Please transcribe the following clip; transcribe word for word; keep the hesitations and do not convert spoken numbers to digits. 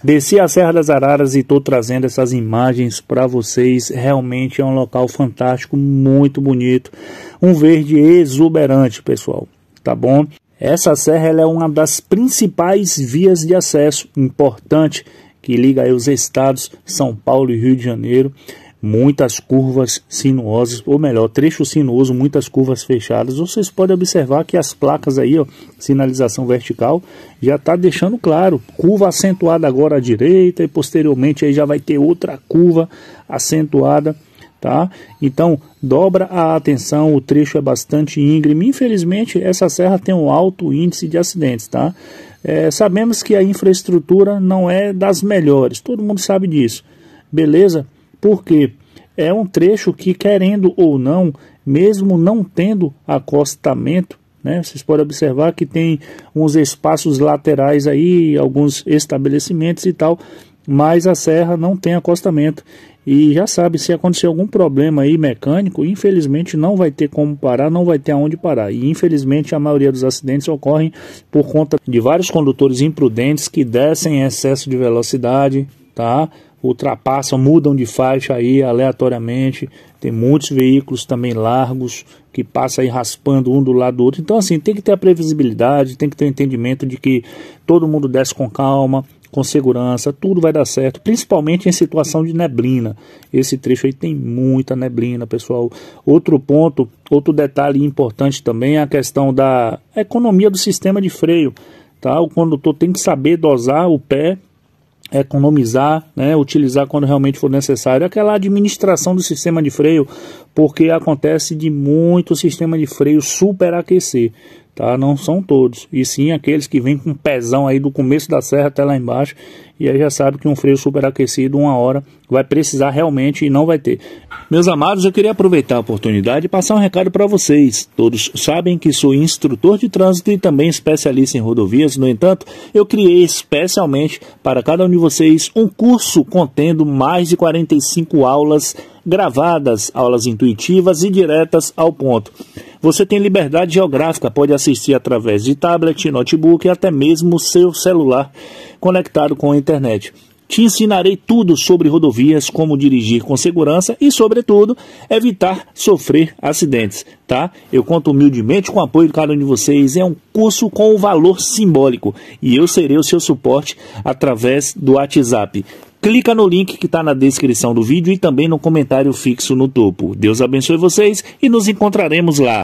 Desci a Serra das Araras e estou trazendo essas imagens para vocês. Realmente é um local fantástico, muito bonito, um verde exuberante, pessoal, tá bom? Essa serra ela é uma das principais vias de acesso importante que liga aí os estados São Paulo e Rio de Janeiro. Muitas curvas sinuosas, ou melhor, trecho sinuoso, muitas curvas fechadas. Vocês podem observar que as placas aí, ó, sinalização vertical, já está deixando claro, curva acentuada agora à direita e posteriormente aí já vai ter outra curva acentuada, tá? Então, dobra a atenção, o trecho é bastante íngreme. Infelizmente, essa serra tem um alto índice de acidentes, tá? É, sabemos que a infraestrutura não é das melhores, todo mundo sabe disso, beleza? Porque é um trecho que, querendo ou não, mesmo não tendo acostamento, né, vocês podem observar que tem uns espaços laterais aí, alguns estabelecimentos e tal, mas a serra não tem acostamento. E já sabe, se acontecer algum problema aí mecânico, infelizmente não vai ter como parar, não vai ter aonde parar. E infelizmente a maioria dos acidentes ocorrem por conta de vários condutores imprudentes que descem em excesso de velocidade, tá? Ultrapassam, mudam de faixa aí aleatoriamente. Tem muitos veículos também largos que passam aí raspando um do lado do outro. Então assim, tem que ter a previsibilidade, tem que ter o entendimento de que todo mundo desce com calma, com segurança, tudo vai dar certo, principalmente em situação de neblina. Esse trecho aí tem muita neblina, pessoal. Outro ponto, outro detalhe importante também é a questão da economia do sistema de freio, tá? O condutor tem que saber dosar o pé, economizar, né, utilizar quando realmente for necessário, aquela administração do sistema de freio, porque acontece de muito sistema de freio superaquecer, tá? Não são todos, e sim aqueles que vêm com pezão aí do começo da serra até lá embaixo, e aí já sabe que um freio superaquecido uma hora vai precisar realmente e não vai ter. Meus amados, eu queria aproveitar a oportunidade e passar um recado para vocês. Todos sabem que sou instrutor de trânsito e também especialista em rodovias. No entanto, eu criei especialmente para cada um de vocês um curso contendo mais de quarenta e cinco aulas gravadas, aulas intuitivas e diretas ao ponto. Você tem liberdade geográfica, pode assistir através de tablet, notebook e até mesmo seu celular conectado com a internet. Te ensinarei tudo sobre rodovias, como dirigir com segurança e, sobretudo, evitar sofrer acidentes, tá? Eu conto humildemente com o apoio de cada um de vocês. É um curso com um valor simbólico e eu serei o seu suporte através do WhatsApp. Clica no link que está na descrição do vídeo e também no comentário fixo no topo. Deus abençoe vocês e nos encontraremos lá.